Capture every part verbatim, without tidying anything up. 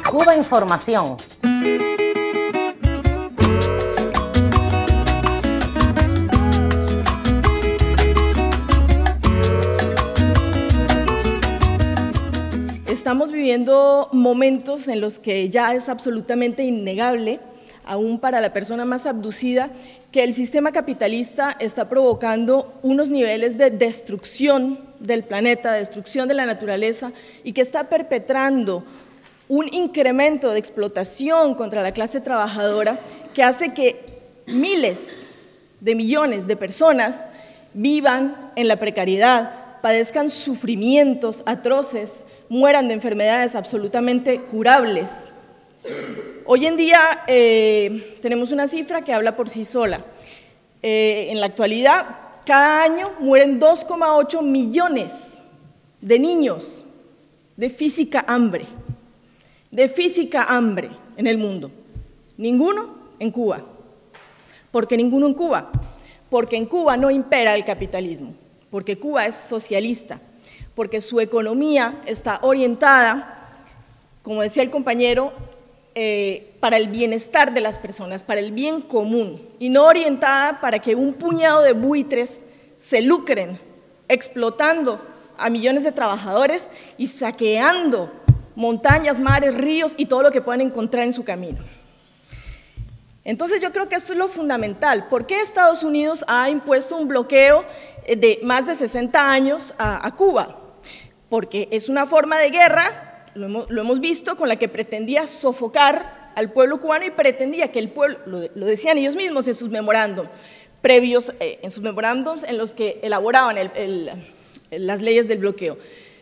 Cuba Información. Estamos viviendo momentos en los que ya es absolutamente innegable, aún para la persona más abducida, que el sistema capitalista está provocando unos niveles de destrucción del planeta, de destrucción de la naturaleza, y que está perpetrando un incremento de explotación contra la clase trabajadora que hace que miles de millones de personas vivan en la precariedad, padezcan sufrimientos atroces, mueran de enfermedades absolutamente curables. Hoy en día eh, tenemos una cifra que habla por sí sola. Eh, en la actualidad, cada año mueren dos coma ocho millones de niños de física hambre, de física hambre en el mundo. Ninguno en Cuba. ¿Por qué ninguno en Cuba? Porque en Cuba no impera el capitalismo, porque Cuba es socialista, porque su economía está orientada, como decía el compañero, eh, para el bienestar de las personas, para el bien común, y no orientada para que un puñado de buitres se lucren explotando a millones de trabajadores y saqueando montañas, mares, ríos y todo lo que puedan encontrar en su camino. Entonces yo creo que esto es lo fundamental. ¿Por qué Estados Unidos ha impuesto un bloqueo de más de sesenta años a, a Cuba? Porque es una forma de guerra, lo hemos, lo hemos visto, con la que pretendía sofocar al pueblo cubano y pretendía que el pueblo, lo, lo decían ellos mismos en sus memorándums, previos, eh, en sus memorándums en los que elaboraban el, el, las leyes del bloqueo.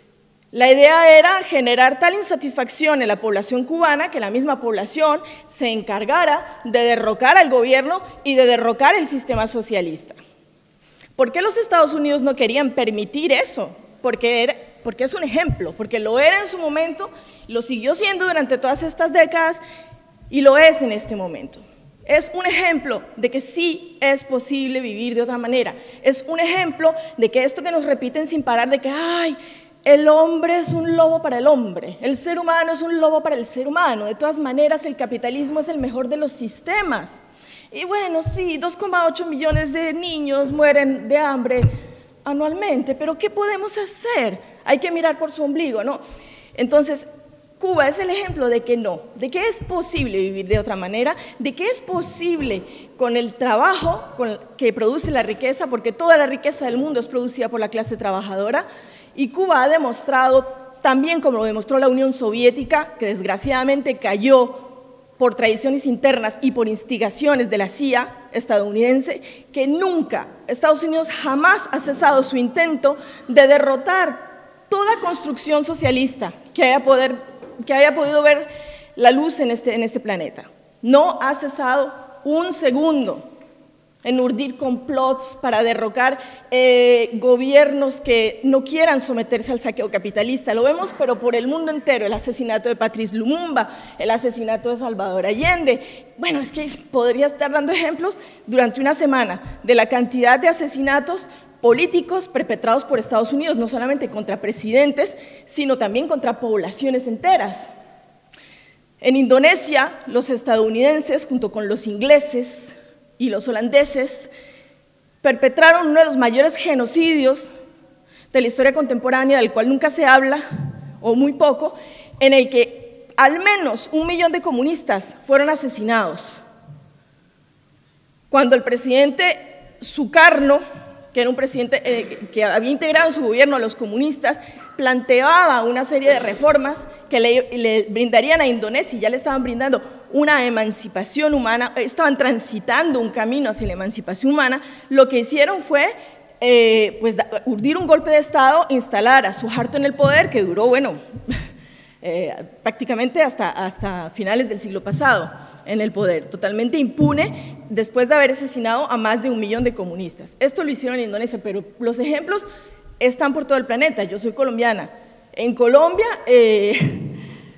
La idea era generar tal insatisfacción en la población cubana que la misma población se encargara de derrocar al gobierno y de derrocar el sistema socialista. ¿Por qué los Estados Unidos no querían permitir eso? Porque, era, porque es un ejemplo, porque lo era en su momento, lo siguió siendo durante todas estas décadas y lo es en este momento. Es un ejemplo de que sí es posible vivir de otra manera. Es un ejemplo de que esto que nos repiten sin parar, de que ¡ay! El hombre es un lobo para el hombre, el ser humano es un lobo para el ser humano. De todas maneras, el capitalismo es el mejor de los sistemas. Y bueno, sí, dos coma ocho millones de niños mueren de hambre anualmente, pero ¿qué podemos hacer? Hay que mirar por su ombligo, ¿no? Entonces, Cuba es el ejemplo de que no, de que es posible vivir de otra manera, de que es posible con el trabajo con que produce la riqueza, porque toda la riqueza del mundo es producida por la clase trabajadora. Y Cuba ha demostrado, también como lo demostró la Unión Soviética, que desgraciadamente cayó por traiciones internas y por instigaciones de la C I A estadounidense, que nunca, Estados Unidos jamás ha cesado su intento de derrotar toda construcción socialista que haya, poder, que haya podido ver la luz en este, en este planeta. No ha cesado un segundo en urdir complots para derrocar eh, gobiernos que no quieran someterse al saqueo capitalista. Lo vemos, pero por el mundo entero, el asesinato de Patrice Lumumba, el asesinato de Salvador Allende. Bueno, es que podría estar dando ejemplos durante una semana de la cantidad de asesinatos políticos perpetrados por Estados Unidos, no solamente contra presidentes, sino también contra poblaciones enteras. En Indonesia, los estadounidenses, junto con los ingleses y los holandeses, perpetraron uno de los mayores genocidios de la historia contemporánea, del cual nunca se habla, o muy poco, en el que al menos un millón de comunistas fueron asesinados. Cuando el presidente Sukarno, que era un presidente eh, que había integrado en su gobierno a los comunistas, planteaba una serie de reformas que le, le brindarían a Indonesia, y ya le estaban brindando una emancipación humana, estaban transitando un camino hacia la emancipación humana. Lo que hicieron fue eh, pues, urdir un golpe de Estado, instalar a Suharto en el poder, que duró, bueno, eh, prácticamente hasta, hasta finales del siglo pasado en el poder, totalmente impune, después de haber asesinado a más de un millón de comunistas. Esto lo hicieron en Indonesia, pero los ejemplos están por todo el planeta. Yo soy colombiana. En Colombia, eh,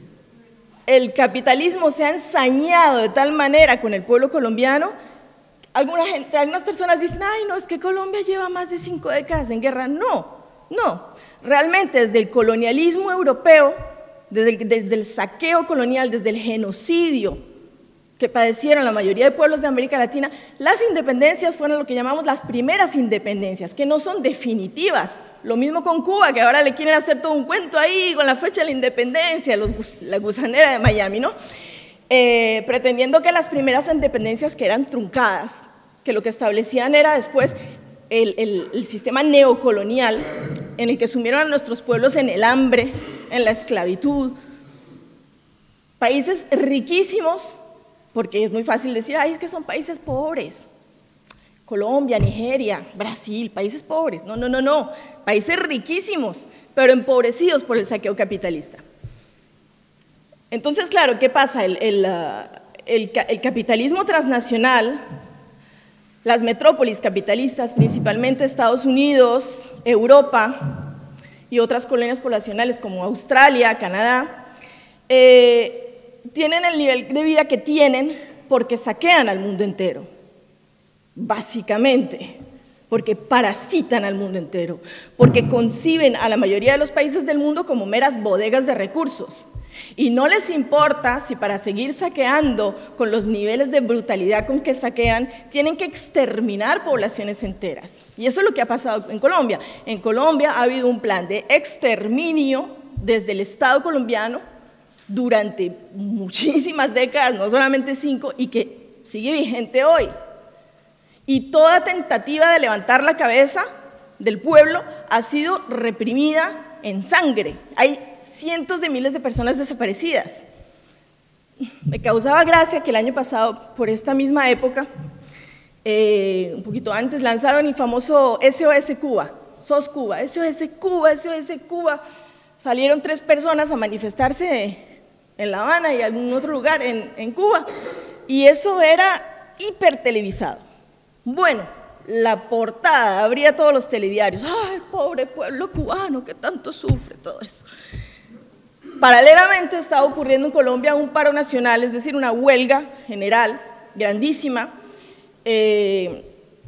el capitalismo se ha ensañado de tal manera con el pueblo colombiano. Alguna gente, algunas personas dicen, ay, no, es que Colombia lleva más de cinco décadas en guerra. No, no. Realmente, desde el colonialismo europeo, desde el, desde el saqueo colonial, desde el genocidio que padecieron la mayoría de pueblos de América Latina, las independencias fueron lo que llamamos las primeras independencias, que no son definitivas. Lo mismo con Cuba, que ahora le quieren hacer todo un cuento ahí con la fecha de la independencia, los, la gusanera de Miami, ¿no? Eh, pretendiendo que las primeras independencias que eran truncadas, que lo que establecían era después el, el, el sistema neocolonial en el que sumieron a nuestros pueblos en el hambre, en la esclavitud, países riquísimos, porque es muy fácil decir, ay, es que son países pobres, Colombia, Nigeria, Brasil, países pobres, no, no, no, no, países riquísimos, pero empobrecidos por el saqueo capitalista. Entonces, claro, ¿qué pasa? El, el, el, el capitalismo transnacional, las metrópolis capitalistas, principalmente Estados Unidos, Europa y otras colonias poblacionales como Australia, Canadá, eh, tienen el nivel de vida que tienen porque saquean al mundo entero, básicamente, porque parasitan al mundo entero, porque conciben a la mayoría de los países del mundo como meras bodegas de recursos, y no les importa si para seguir saqueando con los niveles de brutalidad con que saquean, tienen que exterminar poblaciones enteras, y eso es lo que ha pasado en Colombia. En Colombia ha habido un plan de exterminio desde el Estado colombiano durante muchísimas décadas, no solamente cinco, y que sigue vigente hoy. Y toda tentativa de levantar la cabeza del pueblo ha sido reprimida en sangre. Hay cientos de miles de personas desaparecidas. Me causaba gracia que el año pasado, por esta misma época, eh, un poquito antes, lanzaron el famoso S O S Cuba, S O S Cuba, S O S Cuba, S O S Cuba. Salieron tres personas a manifestarse en La Habana y algún otro lugar en, en Cuba, y eso era hipertelevisado. Bueno, la portada abría todos los telediarios, ¡ay, pobre pueblo cubano que tanto sufre! Todo eso. Paralelamente estaba ocurriendo en Colombia un paro nacional, es decir, una huelga general grandísima, eh,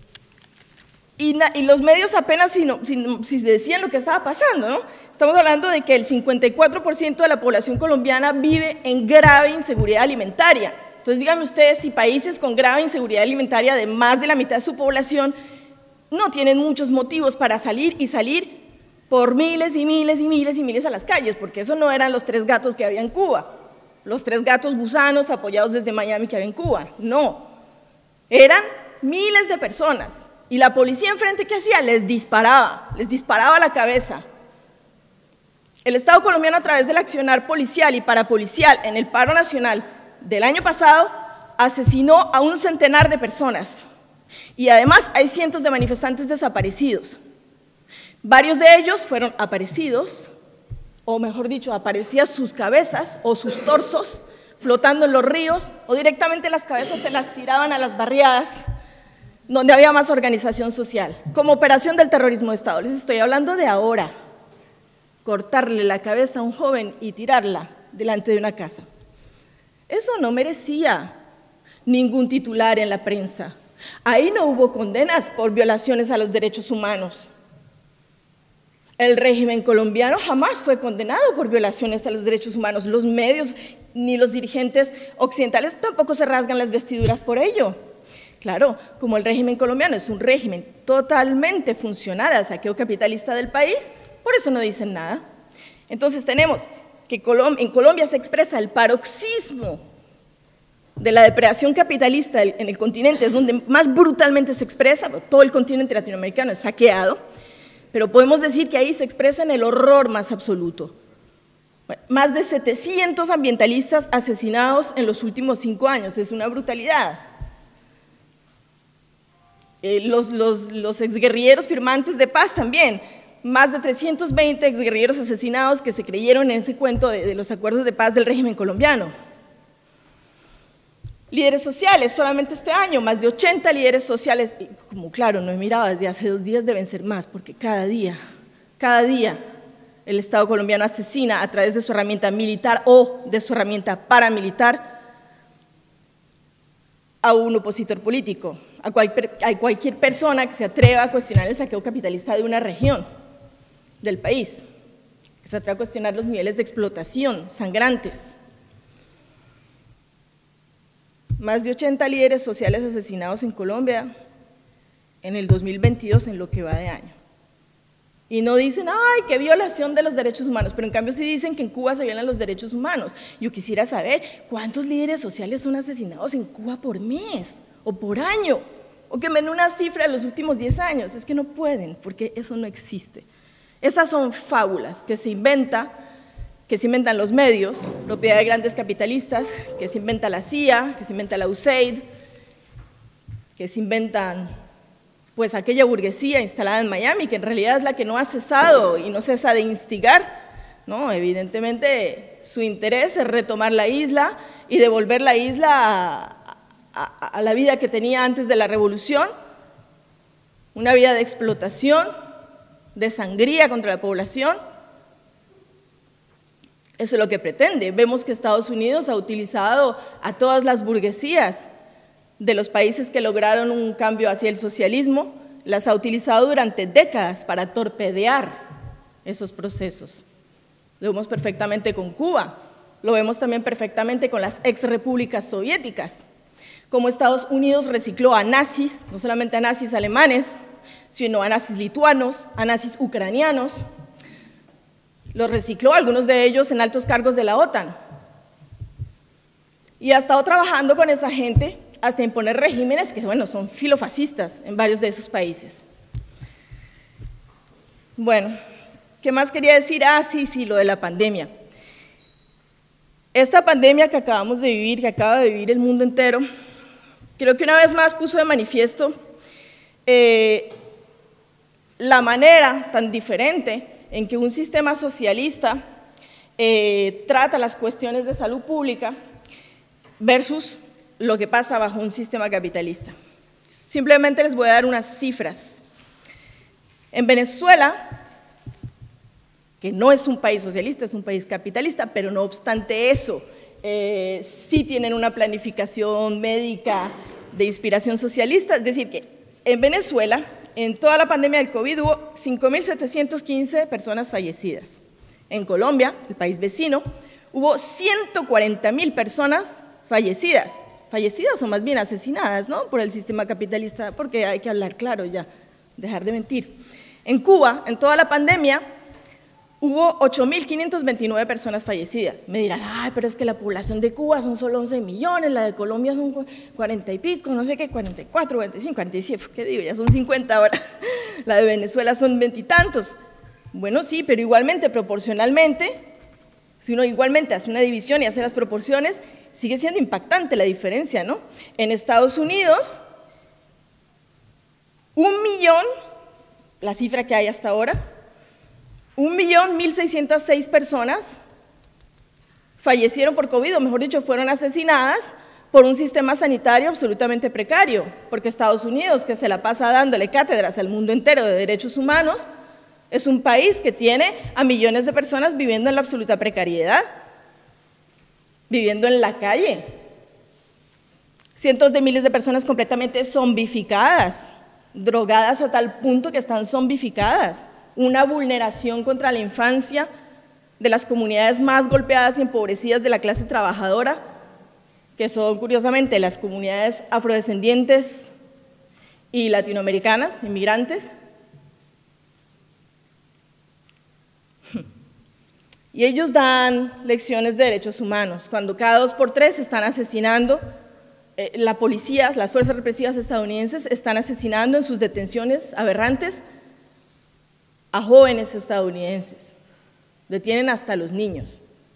y, y los medios apenas si, no, si, si decían lo que estaba pasando, ¿no? Estamos hablando de que el cincuenta y cuatro por ciento de la población colombiana vive en grave inseguridad alimentaria. Entonces, díganme ustedes si países con grave inseguridad alimentaria de más de la mitad de su población no tienen muchos motivos para salir y salir por miles y miles y miles y miles a las calles, porque eso no eran los tres gatos que había en Cuba, los tres gatos gusanos apoyados desde Miami que había en Cuba, no. Eran miles de personas, y la policía enfrente, ¿qué hacía? Les disparaba, les disparaba a la cabeza. El Estado colombiano, a través del accionar policial y parapolicial en el paro nacional del año pasado, asesinó a un centenar de personas, y además hay cientos de manifestantes desaparecidos. Varios de ellos fueron aparecidos, o mejor dicho, aparecían sus cabezas o sus torsos flotando en los ríos, o directamente las cabezas se las tiraban a las barriadas donde había más organización social, como operación del terrorismo de Estado. Les estoy hablando de ahora. Cortarle la cabeza a un joven y tirarla delante de una casa. Eso no merecía ningún titular en la prensa. Ahí no hubo condenas por violaciones a los derechos humanos. El régimen colombiano jamás fue condenado por violaciones a los derechos humanos. Los medios ni los dirigentes occidentales tampoco se rasgan las vestiduras por ello. Claro, como el régimen colombiano es un régimen totalmente funcional al saqueo capitalista del país, por eso no dicen nada. Entonces tenemos que en Colombia se expresa el paroxismo de la depredación capitalista en el continente, es donde más brutalmente se expresa, todo el continente latinoamericano es saqueado, pero podemos decir que ahí se expresa en el horror más absoluto. Bueno, más de setecientos ambientalistas asesinados en los últimos cinco años, es una brutalidad. Eh, los, los, los exguerrilleros firmantes de paz también, más de trescientos veinte exguerrilleros asesinados que se creyeron en ese cuento de, de los acuerdos de paz del régimen colombiano. Líderes sociales, solamente este año, más de ochenta líderes sociales, y como claro, no he mirado desde hace dos días, deben ser más, porque cada día, cada día el Estado colombiano asesina a través de su herramienta militar o de su herramienta paramilitar a un opositor político, a, cual, a cualquier persona que se atreva a cuestionar el saqueo capitalista de una región del país. que se atreve a cuestionar los niveles de explotación sangrantes. Más de ochenta líderes sociales asesinados en Colombia en el dos mil veintidós, en lo que va de año. Y no dicen, ay, qué violación de los derechos humanos, pero en cambio sí dicen que en Cuba se violan los derechos humanos. Yo quisiera saber cuántos líderes sociales son asesinados en Cuba por mes o por año, o que me den una cifra de los últimos diez años. Es que no pueden, porque eso no existe. Esas son fábulas que se inventa, que se inventan los medios, propiedad de grandes capitalistas, que se inventa la C I A, que se inventa la U S A I D, que se inventan pues aquella burguesía instalada en Miami, que en realidad es la que no ha cesado y no cesa de instigar, ¿no? Evidentemente su interés es retomar la isla y devolver la isla a, a, a la vida que tenía antes de la revolución, una vida de explotación, de sangría contra la población. Eso es lo que pretende. Vemos que Estados Unidos ha utilizado a todas las burguesías de los países que lograron un cambio hacia el socialismo, las ha utilizado durante décadas para torpedear esos procesos. Lo vemos perfectamente con Cuba, lo vemos también perfectamente con las ex repúblicas soviéticas, como Estados Unidos recicló a nazis, no solamente a nazis alemanes, sino a nazis lituanos, a nazis ucranianos, los recicló, algunos de ellos en altos cargos de la OTAN, y ha estado trabajando con esa gente hasta imponer regímenes que, bueno, son filofascistas en varios de esos países. Bueno, ¿qué más quería decir? Ah, sí, sí, lo de la pandemia. Esta pandemia que acabamos de vivir, que acaba de vivir el mundo entero, creo que una vez más puso de manifiesto eh, la manera tan diferente en que un sistema socialista eh, trata las cuestiones de salud pública versus lo que pasa bajo un sistema capitalista. Simplemente les voy a dar unas cifras. En Venezuela, que no es un país socialista, es un país capitalista, pero no obstante eso, eh, sí tienen una planificación médica de inspiración socialista, es decir, que en Venezuela, en toda la pandemia del COVID, hubo cinco mil setecientas quince personas fallecidas. En Colombia, el país vecino, hubo ciento cuarenta mil personas fallecidas. Fallecidas o más bien asesinadas, ¿no?, por el sistema capitalista, porque hay que hablar claro ya, dejar de mentir. En Cuba, en toda la pandemia, hubo ocho mil quinientas veintinueve personas fallecidas. Me dirán, ay, pero es que la población de Cuba son solo once millones, la de Colombia son cuarenta y pico, no sé qué, cuarenta y cuatro, cuarenta y cinco, cuarenta y siete, ¿qué digo? Ya son cincuenta ahora. La de Venezuela son veintitantos. Bueno, sí, pero igualmente, proporcionalmente, si uno igualmente hace una división y hace las proporciones, sigue siendo impactante la diferencia, ¿no? En Estados Unidos, un millón, la cifra que hay hasta ahora, un millón mil seiscientas seis personas fallecieron por COVID, o mejor dicho, fueron asesinadas por un sistema sanitario absolutamente precario, porque Estados Unidos, que se la pasa dándole cátedras al mundo entero de derechos humanos, es un país que tiene a millones de personas viviendo en la absoluta precariedad, viviendo en la calle, cientos de miles de personas completamente zombificadas, drogadas a tal punto que están zombificadas, una vulneración contra la infancia de las comunidades más golpeadas y empobrecidas de la clase trabajadora, que son curiosamente las comunidades afrodescendientes y latinoamericanas, inmigrantes. Y ellos dan lecciones de derechos humanos, cuando cada dos por tres están asesinando, eh, la policía, las fuerzas represivas estadounidenses están asesinando en sus detenciones aberrantes a jóvenes estadounidenses, detienen hasta los niños.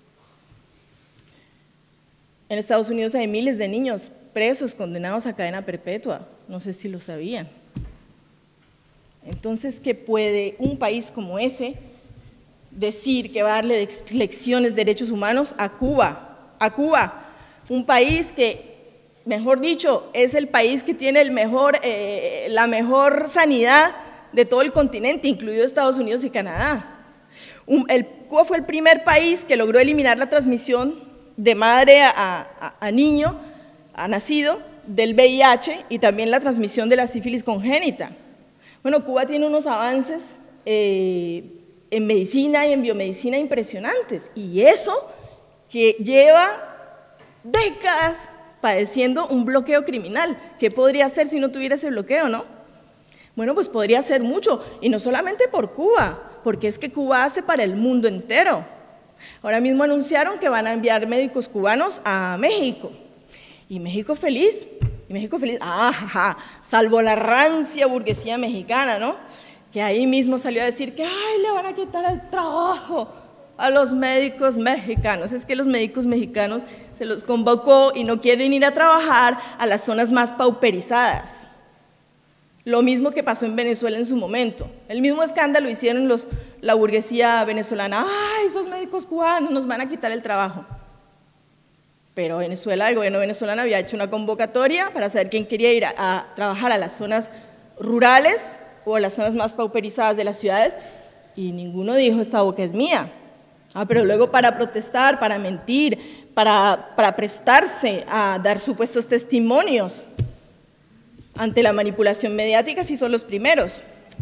En Estados Unidos hay miles de niños presos, condenados a cadena perpetua, no sé si lo sabían. Entonces, ¿qué puede un país como ese decir que va a darle lecciones de derechos humanos a Cuba? A Cuba, un país que, mejor dicho, es el país que tiene el mejor, eh, la mejor sanidad de todo el continente, incluido Estados Unidos y Canadá. Un, el, Cuba fue el primer país que logró eliminar la transmisión de madre a, a, a niño, a nacido, del V I H y también la transmisión de la sífilis congénita. Bueno, Cuba tiene unos avances eh, en medicina y en biomedicina impresionantes, y eso que lleva décadas padeciendo un bloqueo criminal. ¿Qué podría hacer si no tuviera ese bloqueo, no? Bueno, pues podría hacer mucho, y no solamente por Cuba, porque es que Cuba hace para el mundo entero. Ahora mismo anunciaron que van a enviar médicos cubanos a México, y México feliz, y México feliz, ah, jaja, salvo la rancia burguesía mexicana, ¿no? Que ahí mismo salió a decir que, ay, le van a quitar el trabajo a los médicos mexicanos. Es que los médicos mexicanos se los convocó y no quieren ir a trabajar a las zonas más pauperizadas. Lo mismo que pasó en Venezuela en su momento. El mismo escándalo hicieron los, la burguesía venezolana. ¡Ay, esos médicos cubanos nos van a quitar el trabajo! Pero Venezuela, el gobierno venezolano había hecho una convocatoria para saber quién quería ir a, a trabajar a las zonas rurales o a las zonas más pauperizadas de las ciudades, y ninguno dijo, esta boca es mía. Ah, pero luego para protestar, para mentir, para, para prestarse a dar supuestos testimonios ante la manipulación mediática, sí son los primeros.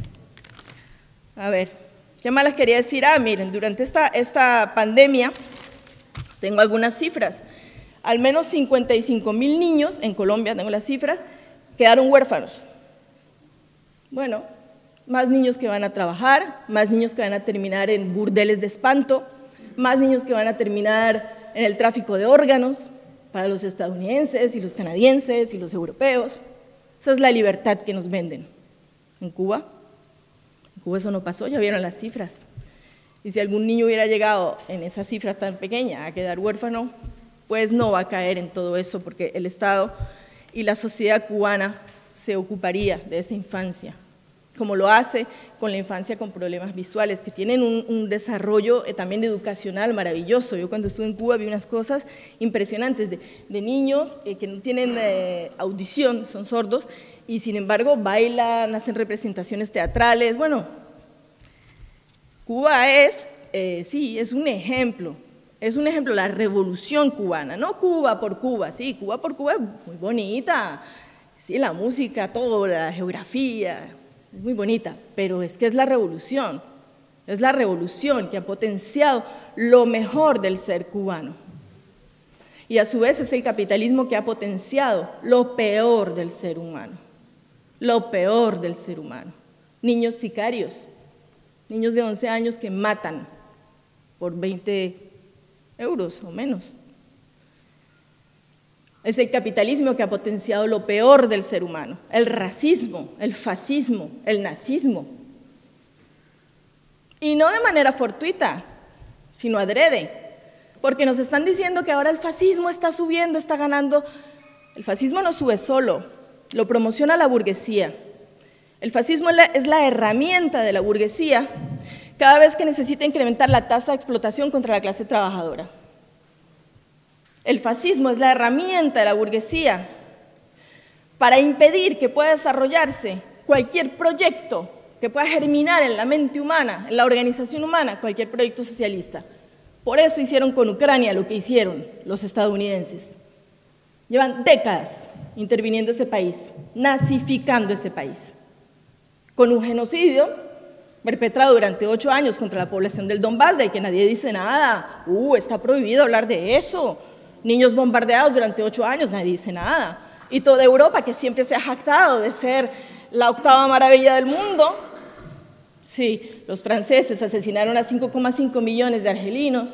A ver, ¿qué más les quería decir? Ah, miren, durante esta, esta pandemia, tengo algunas cifras, al menos cincuenta y cinco mil niños en Colombia, tengo las cifras, quedaron huérfanos. Bueno, más niños que van a trabajar, más niños que van a terminar en burdeles de espanto, más niños que van a terminar en el tráfico de órganos para los estadounidenses y los canadienses y los europeos. Esa es la libertad que nos venden. En Cuba, en Cuba eso no pasó, ya vieron las cifras. Y si algún niño hubiera llegado en esa cifra tan pequeña a quedar huérfano, pues no va a caer en todo eso, porque el Estado y la sociedad cubana se ocuparía de esa infancia, como lo hace con la infancia con problemas visuales, que tienen un, un desarrollo eh, también educacional maravilloso. Yo cuando estuve en Cuba vi unas cosas impresionantes de, de niños eh, que no tienen eh, audición, son sordos, y sin embargo bailan, hacen representaciones teatrales. Bueno, Cuba es, eh, sí, es un ejemplo, es un ejemplo, la revolución cubana, no Cuba por Cuba, sí, Cuba por Cuba es muy bonita, sí, la música, todo, la geografía, es muy bonita, pero es que es la revolución, es la revolución que ha potenciado lo mejor del ser cubano. Y a su vez es el capitalismo que ha potenciado lo peor del ser humano, lo peor del ser humano. Niños sicarios, niños de once años que matan por veinte euros o menos. Es el capitalismo que ha potenciado lo peor del ser humano, el racismo, el fascismo, el nazismo. Y no de manera fortuita, sino adrede, porque nos están diciendo que ahora el fascismo está subiendo, está ganando. El fascismo no sube solo, lo promociona la burguesía. El fascismo es la, es la herramienta de la burguesía cada vez que necesita incrementar la tasa de explotación contra la clase trabajadora. El fascismo es la herramienta de la burguesía para impedir que pueda desarrollarse cualquier proyecto que pueda germinar en la mente humana, en la organización humana, cualquier proyecto socialista. Por eso hicieron con Ucrania lo que hicieron los estadounidenses. Llevan décadas interviniendo ese país, nazificando ese país, con un genocidio perpetrado durante ocho años contra la población del Donbass, del que nadie dice nada. Uh, está prohibido hablar de eso. Niños bombardeados durante ocho años, nadie dice nada. Y toda Europa, que siempre se ha jactado de ser la octava maravilla del mundo. Sí, los franceses asesinaron a cinco coma cinco millones de argelinos,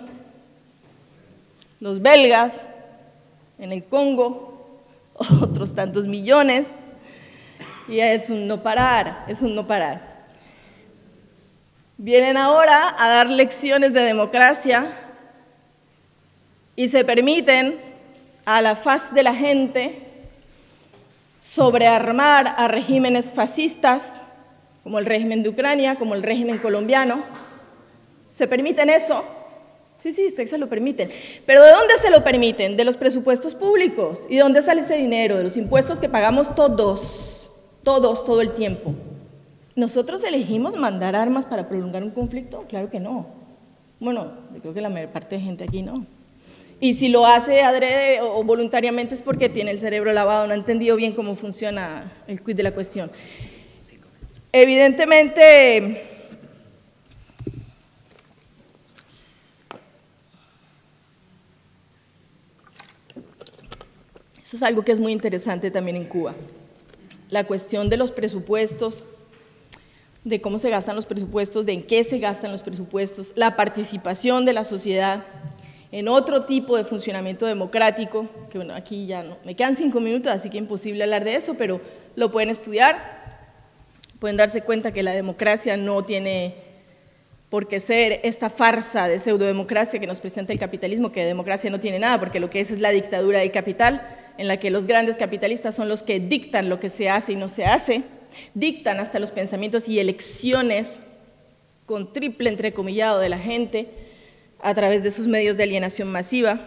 los belgas en el Congo, otros tantos millones, y es un no parar, es un no parar. Vienen ahora a dar lecciones de democracia y se permiten a la faz de la gente sobrearmar a regímenes fascistas, como el régimen de Ucrania, como el régimen colombiano. ¿Se permiten eso? Sí, sí, se lo permiten. ¿Pero de dónde se lo permiten? De los presupuestos públicos. ¿Y de dónde sale ese dinero? De los impuestos que pagamos todos, todos, todo el tiempo. ¿Nosotros elegimos mandar armas para prolongar un conflicto? Claro que no. Bueno, yo creo que la mayor parte de gente aquí no. Y si lo hace adrede o voluntariamente es porque tiene el cerebro lavado, no ha entendido bien cómo funciona el quid de la cuestión. Evidentemente, Eso es algo que es muy interesante también en Cuba. La cuestión de los presupuestos, de cómo se gastan los presupuestos, de en qué se gastan los presupuestos, la participación de la sociedad en otro tipo de funcionamiento democrático, que bueno, aquí ya no, me quedan cinco minutos, así que imposible hablar de eso, pero lo pueden estudiar, pueden darse cuenta que la democracia no tiene por qué ser esta farsa de pseudodemocracia que nos presenta el capitalismo, que de democracia no tiene nada, porque lo que es es la dictadura del capital, en la que los grandes capitalistas son los que dictan lo que se hace y no se hace, dictan hasta los pensamientos y elecciones con triple entrecomillado de la gente a través de sus medios de alienación masiva.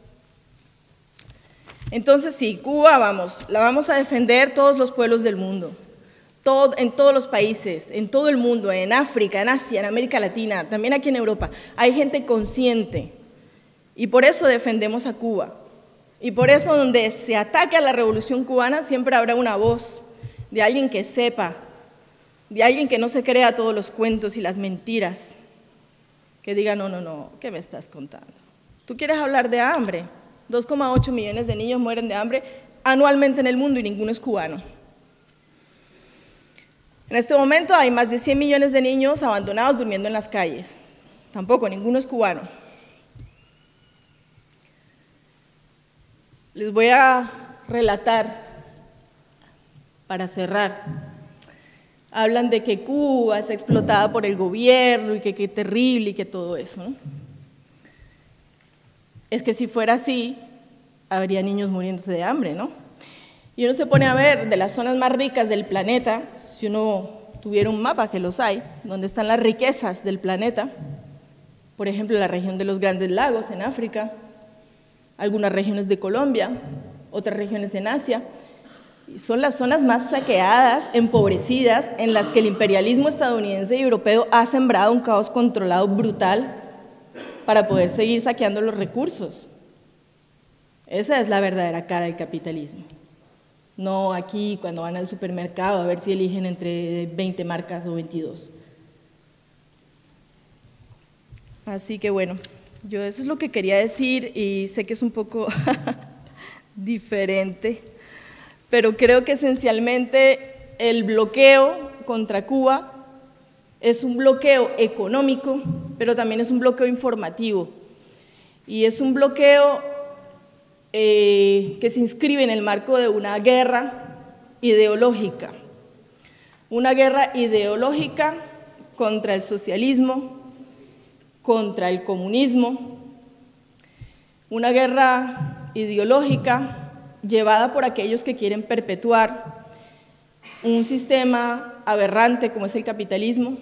Entonces sí, Cuba, vamos, la vamos a defender todos los pueblos del mundo, todo, en todos los países, en todo el mundo, en África, en Asia, en América Latina, también aquí en Europa. Hay gente consciente y por eso defendemos a Cuba. Y por eso donde se ataque a la revolución cubana siempre habrá una voz de alguien que sepa, de alguien que no se crea todos los cuentos y las mentiras, que diga, no, no, no, ¿qué me estás contando? ¿Tú quieres hablar de hambre? dos coma ocho millones de niños mueren de hambre anualmente en el mundo y ninguno es cubano. En este momento hay más de cien millones de niños abandonados durmiendo en las calles. Tampoco, ninguno es cubano. Les voy a relatar, para cerrar, hablan de que Cuba es explotada por el gobierno y que qué terrible y que todo eso, ¿no? Es que si fuera así, habría niños muriéndose de hambre, ¿no? Y uno se pone a ver de las zonas más ricas del planeta, si uno tuviera un mapa, que los hay, donde están las riquezas del planeta, por ejemplo, la región de los Grandes Lagos en África, algunas regiones de Colombia, otras regiones en Asia, y son las zonas más saqueadas, empobrecidas, en las que el imperialismo estadounidense y europeo ha sembrado un caos controlado brutal para poder seguir saqueando los recursos. Esa es la verdadera cara del capitalismo. No aquí cuando van al supermercado a ver si eligen entre veinte marcas o veintidós. Así que bueno, yo eso es lo que quería decir y sé que es un poco diferente, pero creo que esencialmente el bloqueo contra Cuba es un bloqueo económico, pero también es un bloqueo informativo. Y es un bloqueo eh, que se inscribe en el marco de una guerra ideológica. Una guerra ideológica contra el socialismo, contra el comunismo. Una guerra ideológica llevada por aquellos que quieren perpetuar un sistema aberrante como es el capitalismo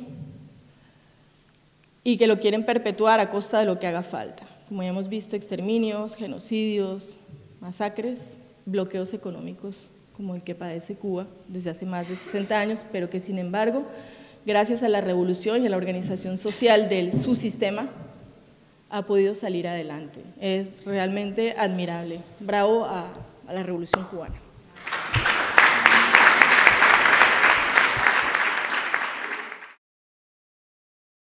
y que lo quieren perpetuar a costa de lo que haga falta. Como ya hemos visto, exterminios, genocidios, masacres, bloqueos económicos como el que padece Cuba desde hace más de sesenta años, pero que sin embargo, gracias a la revolución y a la organización social de su sistema, ha podido salir adelante. Es realmente admirable. Bravo a, a la revolución cubana.